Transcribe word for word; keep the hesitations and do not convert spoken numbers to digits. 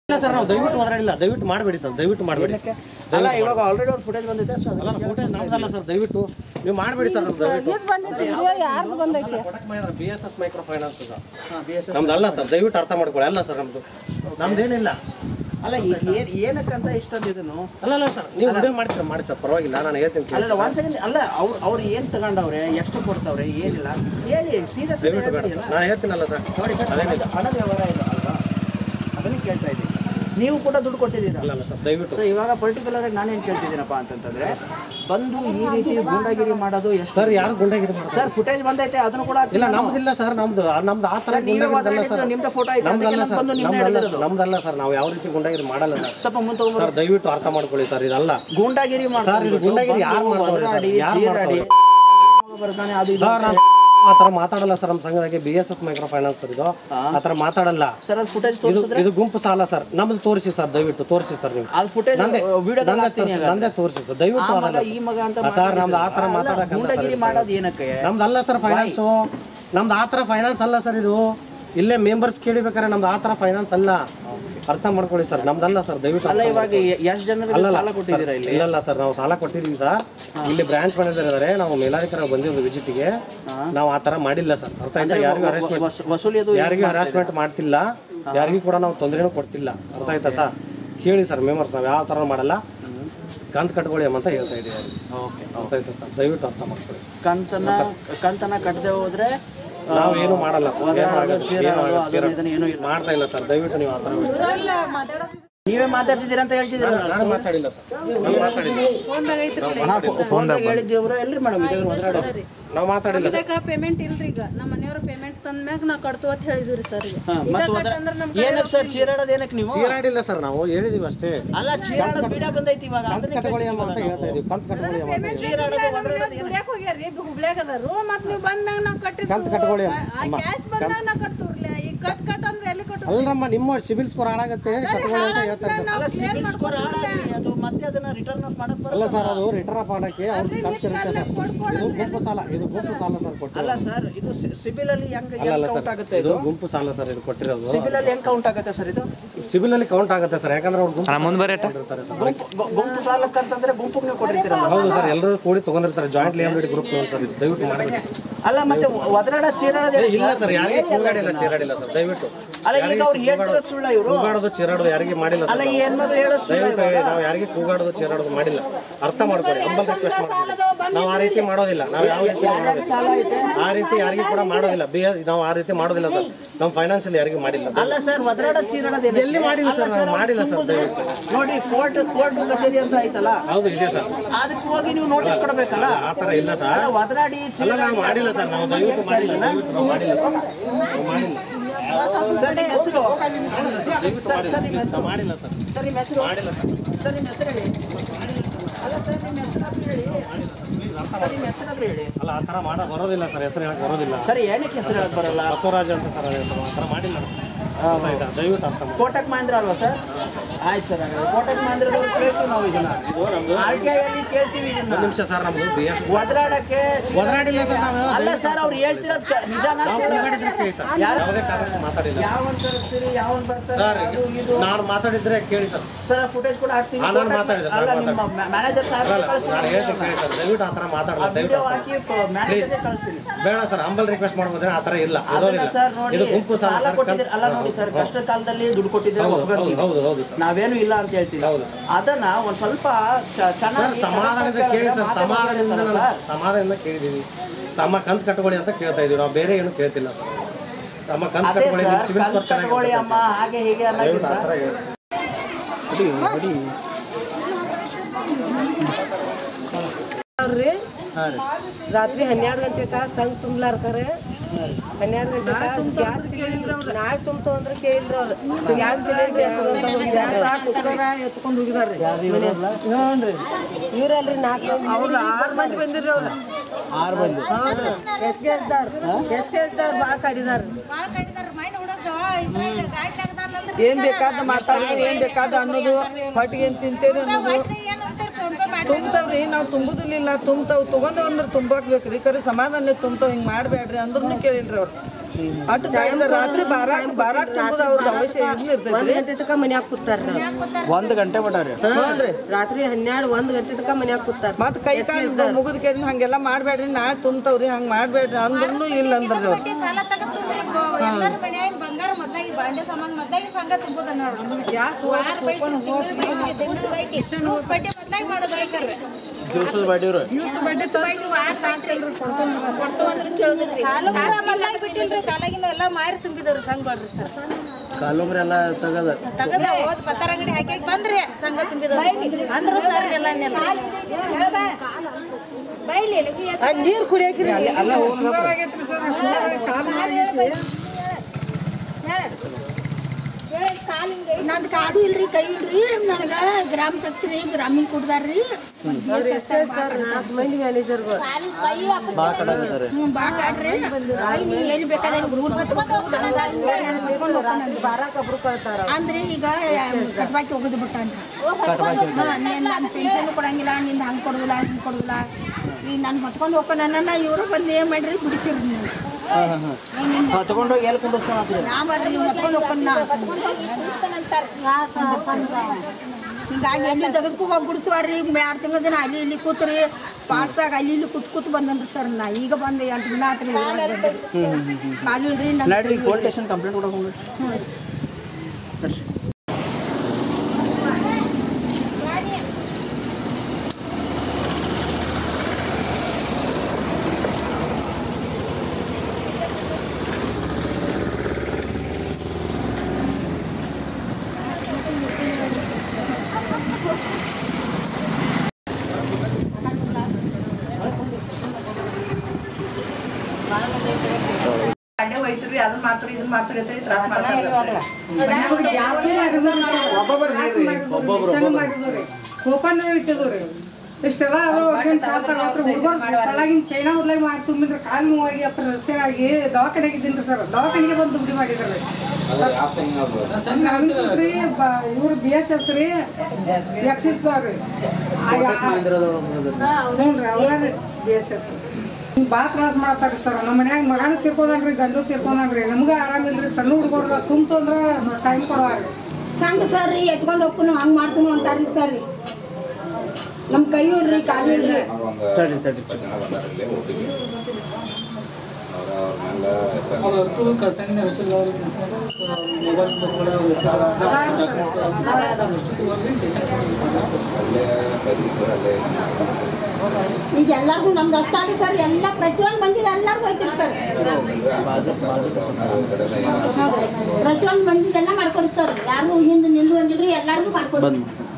ಇಲ್ಲ ಸರ್ ನಾವು ದಯವಿಟ್ಟು ಹೋರಾಡಿಲ್ಲ ದಯವಿಟ್ಟು ಮಾಡಬೇಡಿ ಸರ್ ದಯವಿಟ್ಟು ಮಾಡಬೇಡಿ ಅಲ್ಲ ಇವಾಗ ಆಲ್ರೆಡಿ ಒಂದು ಫುಟೇಜ್ ಬಂದಿದೆ ಸರ್ ಅಲ್ಲ ಫುಟೇಜ್ ನಮ್ದಲ್ಲ ಸರ್ ದಯವಿಟ್ಟು ನೀವು ಮಾಡಬೇಡಿ ಸರ್ ಇದು ಬಂದೈತಿ ವಿಡಿಯೋ ಯಾರ್ದು ಬಂದೈತಿ B S S micro finance ನಮ್ದು ಅಲ್ಲ ಸರ್ ದಯವಿಟ್ಟು ಅರ್ಥ ಮಾಡ್ಕೊಳ್ಳಿ ಅಲ್ಲ ಸರ್ ನಮ್ದು ನಮ್ದೇನಿಲ್ಲ ಅಲ್ಲ ಏನ್ ಏನಕ್ಕಂತ ಇಷ್ಟೊಂದು ಇದನ್ನು ಅಲ್ಲ ಅಲ್ಲ ಸರ್ ನೀವು ವಿಡಿಯೋ ಮಾಡ್ತೀರ ಮಾಡಿ ಸರ್ ಪರವಾಗಿಲ್ಲ ನಾನು ಹೇಳ್ತೀನಿ ಅಲ್ಲ ಒಂದ್ ಸೆಕೆಂಡ್ ಅಲ್ಲ ಅವ್ರು ಅವ್ರು ಏನ್ ತಗೊಂಡವ್ರೆ ಎಷ್ಟು ಕೊಡ್ತಾವ್ರೆ ಏನಿಲ್ಲ ಹೇಳಿ ಸೀದಾ ದಯವಿಟ್ಟು ಬೇಡ ಸರ್ ನಾನು ಹೇಳ್ತೀನಲ್ಲ ಸರ್ ನೋಡಿ ಸರ್ ಹಣದ ವ್ಯವಹಾರ ಇದೆ ಅಲ್ವಾ ಅದನ್ನ ಕೇಳ್ತಾ ಇದ್ದೀನಿ ನೀವು ಕೂಡ ದುಡ್ಡು ಕೊಟ್ಟಿದ್ದೀರಾ ಅಲ್ಲ ಸರ್ ದಯವಿಟ್ಟು ಸೊ ಇವಾಗ ಪರ್ಟಿಕ್ಯುಲರ್ ಆಗಿ ನಾನೇನು ಕೇಳ್ತಿದ್ದೀನಪ್ಪ ಅಂತಂತಂದ್ರೆ ಬಂದು ಈ ರೀತಿ ಗೂಂಡಾಗಿರಿ ಮಾಡೋದು ಎಷ್ಟು ಸರ್ ಯಾರು ಗುಂಡಾಗಿರಿ ಸರ್ ಫುಟೇಜ್ ಬಂದೈತೆ ಅದನ್ನು ಕೂಡ ಇಲ್ಲ ನಮ್ದಿಲ್ಲ ಸರ್ ನಮ್ದು ನಮ್ದು ಆ ಥರ ಗುಂಡಾಗಿರಿ ಸರ್ ನಿಮ್ದು ಫೋಟೋ ಐತೆ ನಮ್ದಲ್ಲ ಸರ್ ಬಂದು ನಿಮ್ಗೆ ನಮ್ದಲ್ಲ ಹಿಡಿದಿರೋದು ನಮ್ದಲ್ಲ ಸರ್ ನಾವು ಯಾವ ರೀತಿ ಗುಂಡಾಗಿರಿ ಮಾಡಲ್ಲ ಸರ್ ಸ್ವಲ್ಪ ಮುಂದೆ ಹೋಗ್ಬೋದು ಸರ್ ದಯವಿಟ್ಟು ಅರ್ಥ ಮಾಡ್ಕೊಳ್ಳಿ ಸರ್ ಇದಲ್ಲ ಗೂಂಡಾಗಿರಿ ಸರ್ ಇದು ಗುಂಡಾಗಿರಿ ಯಾರು ಮಾಡ್ತಾರೆ ಯಾರು ಮಾಡ್ತಾರೆ ಬರ್ತಾನೆ ಅದು ಇದು ಸರ್ ನಾವು ಆ ಥರ ಮಾತಾಡಲ್ಲ ಸರ್ ನಮ್ಮ ಸಂಘದಾಗೆ B S S micro finance sir ಇದು ಆ ಥರ ಮಾತಾಡಲ್ಲ ಸರ್ ಅದು ಫುಟೇಜ್ ಇದು ತೋರಿಸಿದ್ರೆ ಇದು ಗುಂಪು ಸಾಲ ಸರ್ ನಮ್ದು ತೋರಿಸಿ ಸರ್ ದಯವಿಟ್ಟು ತೋರಿಸಿ ಸರ್ ನೀವು ಅದು ಫುಟೇಜ್ ನಂದೇ ವಿಡಿಯೋದಲ್ಲಿ ನಂದೇ ತೋರಿಸಿ ನಂದೇ ತೋರಿಸಿ ಸರ್ ದಯವಿಟ್ಟು ಆ ಅದಲ್ಲ ಮಗ ಈ ಮಗ ಅಂತ ಸರ್ ನಮ್ದು ಆ ಥರ ಮಾತಾಡಕ್ಕೆ ಗೂಂಡಾಗಿರಿ ಮಾಡೋದು ಏನಕ್ಕೆ ನಮ್ದು ಅಲ್ಲ ಸರ್ ಫೈನಾನ್ಸು ನಮ್ದು ಆ ಥರ ಫೈನಾನ್ಸ್ ಅಲ್ಲ ಸರ್ ಇದು ಇಲ್ಲೇ ಮೆಂಬರ್ಸ್ ಕೇಳಿಬೇಕಾದ್ರೆ ನಮ್ದು ಆ ಥರ ಫೈನಾನ್ಸ್ ಅಲ್ಲ ಅರ್ಥ ಮಾಡ್ಕೊಳ್ಳಿ ಸರ್ ನಮ್ದಲ್ಲ ಸರ್ ದಯವಿಟ್ಟು ಅಲ್ಲ ಇವಾಗ ಎಷ್ಟು ಜನರಿಗೆ ಸಾಲ ಕೊಟ್ಟಿದ್ದೀರಾ ಇಲ್ಲಿ ಇಲ್ಲ ಸರ್ ನಾವು ಸಾಲ ಕೊಟ್ಟಿದ್ದೀವಿ ಸರ್ ಇಲ್ಲಿ ಬ್ರಾಂಚ್ ಮ್ಯಾನೇಜರ್ ಇದ್ದಾರೆ ನಾವು ಮೇಲಾಧಿಕಾರಿ ಬಂದಿದ್ದು ವಿಸಿಟ್ಗೆ ನಾವು ಆ ಥರ ಮಾಡಿಲ್ಲ ಸರ್ ಅರ್ಥ ಆಯ್ತಾ ಯಾರಿಗೂ ಹರಾಸ್ಮೆಂಟ್ ವಸೂಲಿ ಅದು ಯಾರಿಗೂ ಹರಾಸ್ಮೆಂಟ್ ಮಾಡ್ತಿಲ್ಲ ಯಾರಿಗೂ ಕೂಡ ನಾವು ತೊಂದರೆನೂ ಕೊಡ್ತಿಲ್ಲ ಅರ್ಥ ಆಯ್ತಾ ಸರ್ ಕೇಳಿ ಸರ್ ಮೆಂಬರ್ಸ್ ನಾವು ಯಾವ ಥರ ಮಾಡಲ್ಲ ಕಂತು ಕಟ್ಕೊಳ್ಳಿ ಅಂತ ಹೇಳ್ತಾ ಇದ್ದೀವಿ ಓಕೆ ಅರ್ಥ ಆಯ್ತಾ ಸರ್ ದಯವಿಟ್ಟು ಅರ್ಥ ಮಾಡ್ಕೊಳ್ಳಿ ಸರ್ ಕಂತನ ಕಂತನ ಕಟ್ಟದೆ ಹೋದ್ರೆ ನಾವು ಏನು ಮಾಡಲ್ಲ ಸರ್ ಏನು ಆಗಲ್ಲ, ಏನು ಆಗಲ್ಲ, ಅದನ್ನ ಇದನ್ನ ಏನೂ ಇಲ್ಲ ಮಾಡ್ತಾ ಇಲ್ಲ ಸರ್ ದಯವಿಟ್ಟು ನೀವು ಆ ಥರ ನೀವೇ ಮಾತಾಡ್ತಿದ್ದೀರಾ ಅಂತ ಹೇಳ್ತಿದ್ದೀರಾ ನಾನು ಮಾತಾಡಿಲ್ಲ ಸರ್ ನಾನು ಮಾತಾಡಿಲ್ಲ ಫೋನ್ದಾಗ ಹೇಳಿದ್ದೀವ್ರ ಎಲ್ರಿ ಮೇಡಮ್ ಇದೇವ್ರು ನಾವು ಮಾತಾಡಿಲ್ಲ ಸರ್ ಪೇಮೆಂಟ್ ಇಲ್ರಿ ಈಗ ನಮ್ಮ ಮನೆಯವ್ರ ಪೇಮೆಂಟ್ ತಂದ್ಮ್ಯಾಗ ನಾ ಕಟ್ತು ಅಂತ ಹೇಳಿದ್ರಿ ಸರ್ ಏನಕ್ಕೆ ಸರ್ ಚೀರಾಡೋದು ಏನಕ್ಕೆ ನೀವು ಚೀರಾಡಿಲ್ಲ ಸರ್ ನಾವು ಹೇಳಿದೀವಿ ಅಷ್ಟೇ ಅಲ್ಲ ಚೀರಾಡೋದು ವಿಡಿಯೋ ಬಂದೈತಿ ಇವಾಗ ಕಂತು ಕಟ್ಕೊಳ್ಳಿ ಅಂತ ಹೇಳ್ತಾ ಇದೀವಿ ಕಂತು ಕಟ್ಕೊಳ್ಳಿ ಅಂತ ದುಡ್ಯಾಕ್ ಹೋಗ್ಯಾರ್ರಿ ಹುಬ್ಳ್ಯಾಗ ಅದಾರು ಮತ್ ನೀವು ಬಂದ್ಮ್ಯಾಗ ನಾವ್ ಕಟ್ಟಿದ್ ಕಂತು ಕಟ್ಕೊಳ್ಳಿ ಕ್ಯಾಶ್ ಬಂದಾಗ ನಾ ಕಟ್ತೂರ್ಲಿ ಈಗ ಕಟ್ ಕಟ್ ಅಂದ್ರೆ ಎಲ್ಲಿ ಕಟ್ಟು ಅಲ್ರಮ್ಮ ನಿಮ್ಮ ಸಿಬಿಲ್ ಸ್ಕೋರ್ ಹಾಳಾಗತ್ತೆ ಕಟ್ಕೊಳ್ಳಿ ಅಂತ ಹೇಳ್ತಾ ಇದ್ದಾರೆ ಅಲ್ಲ ಸಿಬಿಲ್ ಸ್ಕೋರ್ ಹಾಳಾಗಿ ಅದು ಮತ್ತೆ ಅದನ್ನ ರಿಟರ್ನ್ ಆಫ್ ಮಾಡಕ್ ಅಲ್ಲ ಬರಲ್ಲ ಸರ್ ಅದು ರಿಟರ್ನ್ ಆಫ್ ಮಾಡಕ್ಕೆ ಅವ್ರಿಗೆ ಕಂತು ಇರುತ್ತೆ ಸರ್ ಇದು ಗುಂಪು ಸಾಲ ಇದು ಗುಂಪು ಸಾಲ ಸರ್ ಕೊಟ್ಟು ಅಲ್ಲ ಸರ್ ಇದು ಸಿಬಿಲ್ ಅಲ್ಲಿ ಹೆಂಗ್ ಅಲ್ಲ ಅಲ್ಲ ಕೌಂಟ್ ಸರ್ ಆಗುತ್ತೆ ಇದು ಇದು ಗುಂಪು ಸಾಲ ಸರ್ ಇದು ಕೊಟ್ಟಿರೋದು ಸಿಬಿಲ್ ಅಲ್ಲಿ ಹೆಂಗ್ ಕೌಂಟ್ ಆಗುತ್ತೆ ಸರ್ ಇದು ಸಿಬಿಲ್ ಅಲ್ಲಿ ಕೌಂಟ್ ಆಗುತ್ತೆ ಸರ್ ಯಾಕಂದ್ರೆ ಅವ್ರು ಗುಂಪು ಮುಂದುವರೆಟ ಸರ್ ಗುಂಪು ಗು- ಗುಂಪು ಸಾಲಕ್ಕೆ ಅಂತಂದ್ರೆ ಗುಂಪುಗೆ ನೀವು ಕೊಟ್ಟಿರ್ತೀರಲ್ಲ ಹೌದು ಸರ್ ಎಲ್ಲರೂ ಕೂಡಿ ತಗೊಂಡಿರ್ತಾರೆ ಜಾಯಿಂಟ್ ಲೇಬರ್ ಗ್ರೂಪ್ ಸರ್ ಇದು ದಯವಿಟ್ಟು ಮಾಡಬೇಕು ಸರ್ ಅಲ್ಲ ಮತ್ತೆ ಒದರಾಡ ಚೀರಾಡೋದು ಇಲ್ಲ ಸರ್ ಯಾರಿಗೆ ಕೂಗಾಡಿಲ್ಲ ಚೀರಾಡಿಲ್ಲ ಸರ್ ದಯವಿಟ್ಟು ಅಲ್ಲ ಈಗ ಅವ್ರು ಹೇಳ್ತಿರೋ ಸುಳ್ಳ ಇವರು ಕೂಗಾಡೋದು ಚೀರಾಡೋದು ಯಾರಿಗೆ ಮಾಡಿಲ್ಲ ಅಲ್ಲ ಸರ್ ಈ ಹೆಣ್ಮಕ್ಳು ಹೇಳೋದು ಸುಳ್ಳ ದಯವಿಟ್ಟು ಹೇಳಿ, ನಾವು ಯಾರಿಗೆ ಕೂಗಾಡೋದು ಚೀರಾಡೋದು ಮಾಡಿಲ್ಲ ಅರ್ಥ ಮಾಡ್ಕೊಳ್ಳಿ ಹಂಬಲ್ ರಿಕ್ವೆಸ್ಟ್ ಮಾಡ್ತೀವಿ ನಾವು ಆ ರೀತಿ ಮಾಡೋದಿಲ್ಲ ನಾವು ಯಾವ ರೀತಿ ಮಾಡೋದಿಲ್ಲ ಆ ರೀತಿ ಯಾರಿಗೂ ಕೂಡ ಮಾಡೋದಿಲ್ಲ ಬಿ ನಾವು ಆ ರೀತಿ ಮಾಡೋದಿಲ್ಲ ಸರ್ ನಮ್ಮ ಫೈನಾನ್ಸಿಯಲ್ ಯಾರಿಗೂ ಮಾಡಿಲ್ಲ ಅಲ್ಲ ಸರ್ ಒದರಾಡ ಚೀರಾಡೋದು ಎಲ್ಲಿ ಮಾಡಿಲ್ಲ ಸರ್ ನಾವು ಮಾಡಿಲ್ಲ ಸರ್ ದಯವಿಟ್ಟು ನೋಡಿ ಕೋರ್ಟ್ ಕೋರ್ಟ್ ಕಚೇರಿ ಅಂತ ಆಯ್ತಲ್ಲ ಹೌದು ಇದೆ ಸರ್ ಅದಕ್ಕೆ ಹೋಗಿ ನೀವು ನೋಟಿಸ್ ಕೊಡಬೇಕಲ್ಲ ಆ ಥರ ಇಲ್ಲ ಸರ್ ಅಲ್ಲ ಒದರಾಡಿ ಅಲ್ಲ ನಾವು ಮಾಡಿಲ್ಲ ಸರ್ ನಾವು ದಯವಿಟ್ಟು ಮಾಡಿಲ್ಲ ದಯವಿಟ್ಟು ನಾವು ಮಾಡಿಲ್ಲ ಸರ್ ನಾವು ಮಾಡಿಲ್ಲ ಸರ್ ನಿಮ್ಮ ಹೆಸರು ದಯವಿಟ್ಟು ಮಾಡಿಲ್ಲ ನಾವು ಮಾಡಿಲ್ಲ ಸರ್ ಸರ್ ನಿಮ್ಮ ಹೆಸರು ಮಾಡಿಲ್ಲ ಸರ್ ಸರ್ ನಿಮ್ಮ ಹೆಸರು ಹೇಳಿ ಅಲ್ಲ ಸರ್ ನಿಮ್ಮ ಹೆಸರು ಹೇಳಿ ಸರ್ ನಿಮ್ಮ ಹೆಸರು ಹೇಳಿ ಅಲ್ಲ ಆ ಥರ ಮಾಡ ಬರೋದಿಲ್ಲ ಸರ್ ಹೆಸರು ಹೇಳಕ್ ಬರೋದಿಲ್ಲ ಸರ್ ಏನಕ್ಕೆ ಹೆಸರು ಹೇಳಕ್ ಬರಲ್ಲ ಬಸವರಾಜ್ ಅಂತ ಸರ್ ಹೆಸರು ಆ ಥರ ಮಾಡಿಲ್ಲ ಆಯ್ತಾ ದಯವಿಟ್ಟು ಅರ್ಥ ಮಾಡಿ ಕೋಟಕ್ ಮಹೇಂದ್ರ ಅಲ್ವಾ ಸರ್ ಆಯ್ತು ಸರ್ ಹಾಗಾದ್ರೆ ಕೋಟಕ್ ಮಹೇಂದ್ರದವ್ರು ಕೇಳ್ತೀವಿ ನಾವು ಇದನ್ನ ಆರ್ ಟಿ ಐ ಕೇಳ್ತೀವಿ ಇದನ್ನ ಒಂದು ನಿಮಿಷ ಸರ್ ನಮ್ಮದು ಬಿ ಎಸ್ ಒದರಾಡಕ್ಕೆ ಒದರಾಡಿಲ್ಲ ಸರ್ ನಾವು ಅಲ್ಲ ಸರ್ ಅವ್ರು ಹೇಳ್ತಿರೋದು ಕ- ನಿಜಾನ ನಾವು ಸರ್? ಕೂಗಾಡಿದ್ರೆ ಕೇಳಿ ಸರ್ ಯಾವುದೇ ಕಾರಣಕ್ಕೂ ಮಾತಾಡಿಲ್ಲ ಯಾವನ್ ಕಳಿಸ್ತೀರಿ ಯಾವನ್ ಬರ್ತಾರೆ ಸರ್ ಅದು ಇದು ನಾನು ಮಾತಾಡಿದ್ರೆ ಕೇಳಿ ಸರ್ ಸರ್ ಫುಟೇಜ್ ಕೂಡ ಹಾಕ್ತೀವಿ ಆ, ನಾನು ಕೋಟಕ್ ಮಾತಾಡಿದೆ, ಅಲ್ಲ ನಾನು ನಿಮ್ಮ ಮ್ಯಾನೇಜರ್ ಸಾಹೇಬ್ ಅಲ್ಲ ನಾನು ಹೇಳ್ತೀನಿ ಕೇಳಿ ಸರ್ ದಯವಿಟ್ಟು ಆ ಥರ ಮಾತಾಡಲ್ಲ ದಯವಿಟ್ಟು ವಿಡಿಯೋ ಅರ್ಥ ಹಾಕಿ ಮ್ಯಾನೇಜರ್ ಕಳಿಸ್ತೀನಿ ಮಾಡಿ. ಬೇಡ ಸರ್ ಹಂಬಲ್ ರಿಕ್ವೆಸ್ಟ್ ಮಾಡ್ಬೋದ್ರೆ ಆ ಥರ ಇಲ್ಲ ಅದನ್ನ ಇರೋದಿಲ್ಲ ಸರ್ ನೋಡಿ ಇದು ಗುಂಪು ಸಾಲ ಸಾಲ ಸರ್ ಕೊಟ್ಟಿದ್ದೀರಿ ಅಲ್ಲ ನೋಡಿ ಸರ್ ಕಷ್ಟ ಕಾಲದಲ್ಲಿ ದುಡ್ಡು ಕೊಟ್ಟಿದ್ರೆ ಹೌದು ಒಪ್ಕೊಂತೀವಿ. ಹೌದು ಹೌದು ಹೌದು ಸರ್ ನಾವೇನು ಇಲ್ಲ ಅಂತ ಹೇಳ್ತೀವಿ ಹೌದು ಸರ್. ಅದನ್ನ ಒಂದ್ ಸ್ವಲ್ಪ ಚ- ಸರ್ ಚೆನ್ನಾಗಿ ಸಮಾಧಾನದಿಂದ ಕೇಳಿ ಸರ್ ಸಮಾಧಾನದಿಂದ ನಾನು ಸಮಾಧಾನದಿಂದ ಕೇಳಿದೀವಿ ನಮ್ಮ ಕಂತು ಕಟ್ಕೊಳ್ಳಿ ಅಂತ ಕೇಳ್ತಾ ಇದೀವಿ ನಾವು ಬೇರೆ ಏನು ಕೇಳ್ತಿಲ್ಲ ಸರ್ ನಮ್ಮ ಕಂತು ಅದೇ ಕಟ್ಕೊಳ್ಳಿ ನಿಮ್ಮ ಸರ್ ಸಿಬಿಲ್ ಸ್ಕೋರ್ ಕಂತು ಕಟ್ಕೊಳ್ಳಿ ಚೆನ್ನಾಗಿ ಅಮ್ಮ ಹಾಗೆ ಹೀಗೆ ದಯವಿಟ್ಟು ಆ ಅನ್ನೋಕ್ಕಿಂತ ಥರ ಹೇಳಿ ಅವ್ರಿ ರಾತ್ರಿ ಹನ್ನೆರಡು ಗಂಟೆ ಸಂಘ ತುಂಬಲಾರ್ತಾರೆ ಹನ್ನೆರಡು ಗಂಟೆ ಗ್ಯಾಸ್ ಸಿಲಿಂಡರ್ ನಾಳೆ ತುಂಬ್ತು ಅಂದ್ರೆ ಕೇಳಿದ್ರು ಅವ್ರು ಗ್ಯಾಸ್ ಸಿಲಿಂಡರ್ ಎತ್ಕೊಂಡು ಹೋಗಿದಾರೆ ಇವ್ರಲ್ರಿ ನಾಲ್ಕು ಅವ್ರು ಆರು ಮಂದಿ ಬಂದಿರ್ರಿ ಅವ್ರು ಆರು ಮಂದಿ ಎಸ್ ಕೆ ಎಸ್ದವ್ರು ಎಸ್ ಕೆ ಎಸ್ದವ್ರು ಭಾಳ ಕಡಿದಾರ ಏನ್ ಬೇಕಾದ ಮಾತಾಡಿದ್ರೆ ಏನ್ ಬೇಕಾದ ಅನ್ನೋದು ಹೊಟ್ಟಿಗೆ ಏನ್ ತಿಂತೇರಿ ಅನ್ನೋದು ತುಂಬ್ತಾವ್ರಿ ನಾವು ತುಂಬುದಿಲ್ಲ ತುಂಬ್ತಾವ್ ತಗೊಂಡ್ ಅಂದ್ರೆ ತುಂಬಾಕ್ ಬೇಕ್ರಿ ಕರೆ ಸಮಾಧಾನ ತುಂಬ್ತಾವ್ ಹಿಂಗ್ ಮಾಡ್ಬೇಡ್ರಿ ಅಂದ್ರೂ ಕೇಳಿಲ್ರಿ ಅವ್ರು ಅಟ್ ಟೈಮ್ ರಾತ್ರಿ ಬಾರಾಕ್ ಬಾರಾಕ್ ತುಂಬುದು ಅವ್ರದ್ದು ಅವಶ್ಯ ಇರ್ತೈತಿ ಒಂದ್ ಗಂಟೆ ತನಕ ಮನ್ಯಾಗ ಕೂತಾರ ಒಂದು ಗಂಟೆ ಬಿಟ್ಟಾರಿ ರಾತ್ರಿ ಹನ್ನೆರಡು ಒಂದ್ ಗಂಟೆ ತನಕ ಮನ್ಯಾಗ ಕೂತಾರ ಮತ್ ಕೈ ಕಾಲು ಮುಗಿದ ಕೇರಿ ಹಂಗೆಲ್ಲ ಮಾಡ್ಬೇಡ್ರಿ ನಾಳೆ ತುಂಬ್ತಾವ್ರಿ ಹಂಗ ಮಾಡ್ಬೇಡ್ರಿ ಅಂದ್ರೂ ಇಲ್ಲ ಅಂದ್ರಿ ಅವ್ರು ಸಾಲ ತಗೊಂಡ್ರಿ ಎಲ್ಲರ ಮನ್ಯಾಗ ಬಂಗಾರ ಮದ್ಲಾಗಿ ಬಾಂಡೆ ಸಾಮಾನ್ ಮದ್ಲಾಗಿ ಸಂಘ ತುಂಬೋದ ನೋಡ್ರಿ ಗ್ಯಾಸ್ ಬಡ್ಡಿ ಮದ್ಲಾಗಿ ಮಾಡೋದು ಐಕರ್ರಿ ದಿವಸದ ಬಾಡಿವ್ರು ಮದ್ಲಾಗಿ ಬಿಟ್ಟಿಲ್ರಿ ಕಾಲಾಗಿನ ಎಲ್ಲ ಮಾರಿ ತುಂಬಿದವ್ರಿ ಸಂಘ ಬಾಡ್ರಿ ಸರ್ ಕಾಲುಂಗ್ರಿ ಎಲ್ಲ ತಗದ ತಗದ ಹೋದ್ ಪತ್ತಾರ ಅಂಗಡಿ ಹಾಕಿ ಬಂದ್ರಿ ಸಂಘ ತುಂಬಿದವ್ರಿ ಅಂದ್ರು ಸರ್ ಎಲ್ಲ ನೀರ್ ಕುಡಿಯಾಕ್ರಿ ಅಲ್ಲ ನಂದು ಕಾಡು ಇಲ್ರಿ ಕೈ ಇಲ್ರಿ ನನಗ ಗ್ರಾಮ ಸಕ್ರಿ ಗ್ರಾಮೀಣ ಕುಡ್ದಾರ್ರಿ ಮಂದಿ ಮ್ಯಾನೇಜರ್ಗಳು ಭಾಳ ಕಡೆ ಆಗಿದ್ದಾರೆ ಎಲ್ಲಿ ಬೇಕಾದ್ರೆ ಬಾರಾಕಬ್ರು ಕಳ್ತಾರ ಅಂದ್ರೆ ಈಗ ಕಟ್ಬಾಕಿ ಹೋಗೋದು ಬಿಟ್ಟನ್ರಿ ನನ್ನ ಪೆನ್ಷನ್ ಕೊಡಂಗಿಲ್ಲ ನಿಂದ ಹಂಗೆ ಕೊಡುದಿಲ್ಲ ಹಿಂಗೆ ಕೊಡುದಿಲ್ಲ ಈಗ ನಾನು ಹೊತ್ಕೊಂಡು ಹೋಗ್ಕೊಂಡು ನನ್ನ ಇವರು ಬಂದು ಏನು ಮಾಡ್ರಿ ಬಿಡಿಸಿರಿ ನೀವು ತಗೊಂಡೋಗಿ ಎಲ್ಲಿ ಕುಂಡಿಸ್ತಾನ ನಾ ಮಾಡ್ರಿ ನೀವು ಹೊತ್ಕೊಂಡು ಹೋಗ್ಕೊಂಡು ಹಿಂಗಾಗಿ ಎಲ್ಲಿ ತೆಗೆದ್ಕೂ ಹೋಗಿ ಬಿಡಿಸುವಾರಿ ಎರಡು ತಿಂಗಳ ದಿನ ಅಲ್ಲಿ ಇಲ್ಲಿ ಕೂತ್ರಿ ಪಾರ್ಸಾಗ ಅಲ್ಲಿ ಇಲ್ಲಿ ಕೂತ್ ಕೂತ್ ಬಂದನ್ರಿ ಸರ್ ನಾ ಈಗ ಬಂದೆ ಎಂಟು ದಿನ ಆತ್ರಿ ಕಾಲು ಇಲ್ರಿ ನಡ್ರಿ ಪೊಲೀಸ್ ಸ್ಟೇಷನ್ ಕಂಪ್ಲೇಂಟ್ ಕೊಡಕ್ಕೆ ಹೋಗ್ರಿ ನಡ್ರಿ ಹೋಯ್ತಿರಿ ಅದನ್ನ ಮಾಡ್ತೀರಿ ಇದನ್ನ ಮಾಡ್ತೀರಿ ಅಂತ ತ್ರಾಸ ಮಾಡ್ತಾರೆ ಕೂಪನ್ ಇಟ್ಟಿದ್ರಿ ಇಷ್ಟೆಲ್ಲ ಹುಡುಗರು ಚೈನಾ ಮೊದ್ಲಾಗಿ ಮಾಡಿ ತುಂಬಿದ್ರೆ ಕಾಲು ನೋವಾಗಿ ರಸ್ತೆಯಾಗಿ ದವಾಖಾನೆಗೆ ಇದ್ದೀನಿ ಸರ್ ದವಾಖಾನೆಗೆ ಬಂದು ದುಡ್ಡು ಮಾಡಿದ್ರಿ ಇವ್ರು ಬಿ ಎಸ್ ಎಸ್ ರೀ ಎಕ್ಸಿಸ್ದವ್ರಿ ನೋಡ್ರಿ ಅವ್ರ ಬಿ ಎಸ್ ಎಸ್ ಭಾಳ ತ್ರಾಸ ಮಾಡ್ತಾರ್ರಿ ಸರ್ ನಮ್ಮ ಮನ್ಯಾಗ ಮಗನೂ ತೀರ್ಕೊಂಡ್ರಿ ಗಂಡು ತೀರ್ಕೊಂಡ್ರಿ ನಮ್ಗೆ ಆರಾಮಿಲ್ರಿ ಸಣ್ಣ ಹುಡುಗರು ತುಂಬ್ತು ಅಂದ್ರೆ ಟೈಮ್ ಕೊಡೋರಿ ಸಂಘ ಸರ್ ರೀ ಎತ್ಕೊಂಡು ಹೋಗ್ಕೊಂಡು ಹಂಗೆ ಮಾಡ್ತೀನಿ ಅಂತಾರ್ರಿ ಸರ್ ರೀ ನಮ್ಮ ಕೈ ಇಡ್ರಿ ಕಾಲು ಇಲ್ರಿ ತಡ್ರಿ ತಡ್ರಿ ಈಗ ಎಲ್ಲರಿಗೂ ನಮ್ದು ಅಷ್ಟಾಗಿ ಸರ್ ಎಲ್ಲ ಪ್ರತಿಯೊಂದು ಮಂದಿಗೆ ಎಲ್ಲರಿಗೂ ಐತಿರಿ ಸರ್ ಪ್ರತಿಯೊಂದು ಮಂದಿಗೆಲ್ಲ ಮಾಡ್ಕೊಂಡು ಸರ್ ಯಾರು ಹಿಂದೆ ನಿಲ್ಲುವಂಗಿಲ್ರಿ ಎಲ್ಲರಿಗೂ ಮಾಡ್ಕೊಂಡು